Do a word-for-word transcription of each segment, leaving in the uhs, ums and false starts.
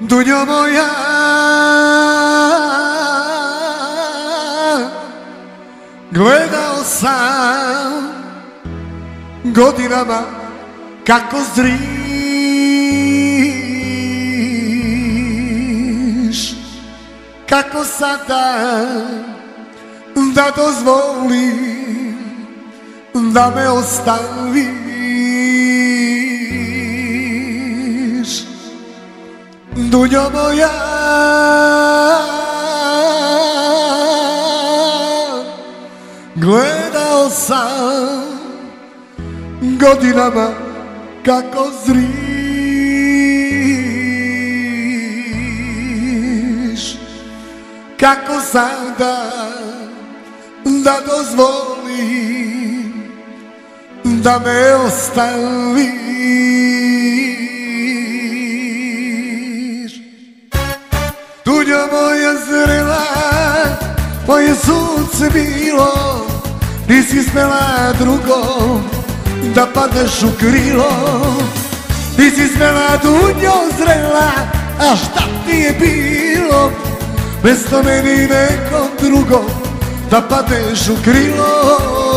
Dunjo moja, gledao sam godinama kako zriš, kako sada da dozvolim da me ostaviš. Dunjo moja, gledao sam godinama kako zriš, kako sada da dozvolim da me ostaviš. Dunjo moja zrela, moje sunce bilo, nisi smela drugom da padneš u krilo. Nisi smela, Dunjo zrela, a šta ti je bilo, mesto meni nekom drugom da padneš u krilo.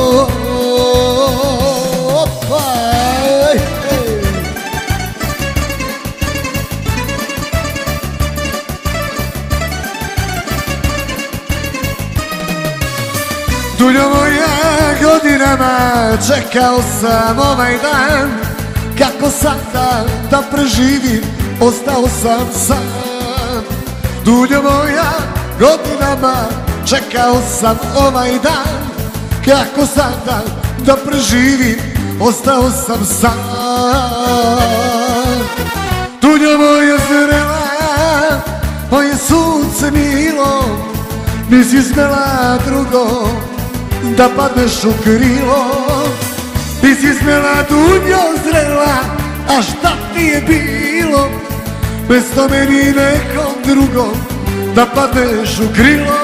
Dunjo moja, godinama čekao sam ovaj dan, kako sada da preživim, ostao sam sam. Dunjo moja, godinama čekao sam ovaj dan, kako sada da preživim, ostao sam sam. Dunjo moja zrela, moje sunce milo, nisi smela drugo da padneš u krilo. Nisi smela, Dunjo zrela, a šta ti je bilo, mesto meni nekom drugom da padneš u krilo.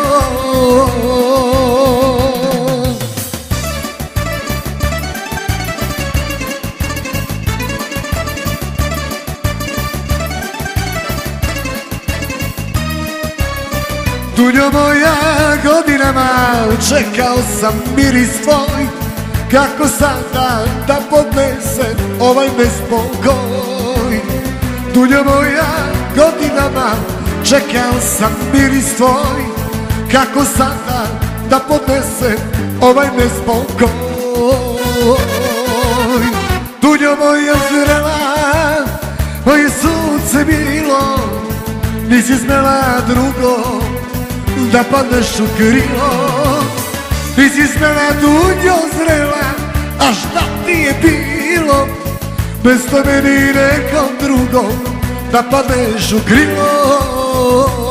Dunjo moja, godinama čekao sam miris tvoj, kako sada da podnesem ovaj nespokoj. Dunjo moja, godinama čekao sam miris tvoj, kako sada da podnesem ovaj nespokoj. Dunjo moja zrela, moje sunce bilo, nisi smela drugo da padneš u krilo. Nisi smela, Dunjo zrela, a šta ti je bilo, mesto meni nekom drugom da padneš u krilo.